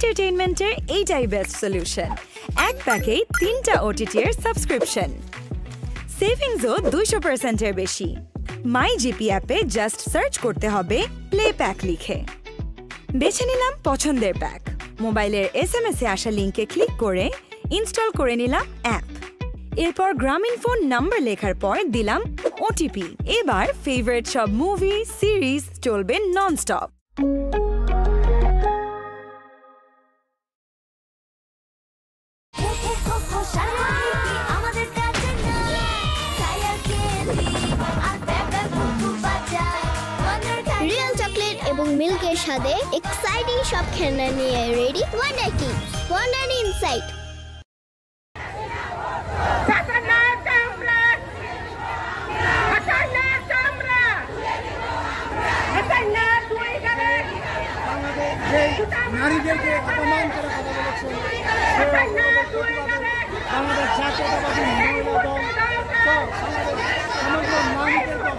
এন্টারটেইনমেন্টের এইটাই best solution. এক প্যাকেই 3টা ওটিটি এর সাবস্ক্রিপশন, সেভিংসও 200% এর বেশি। মাই জিপি অ্যাপে জাস্ট সার্চ করতে হবে প্লে প্যাক লিখে। বেছে নিলাম পছন্দের প্যাক। মোবাইলের এসএমএস এ আসা লিংকে ক্লিক করে ইনস্টল করে নিলাম অ্যাপ। এরপর গ্রামীণ ফোন নাম্বার লেখার পর দিলাম ওটিপি। এবার ফেভারিট সব মুভি সিরিজ চলবে ননস্টপ। রিয়েল চকলেট এবং মিল্কের সাথে এক্সাইটিং সব খেলনা নিয়ে রেডি ওয়ান্ডার ইনসাইট। নারীদেরকে অপমান করে কথা বলেছেন বাংলাদেশ জাতীয়তাবাদী মহিলা দল সমগ্র নারীদেরকে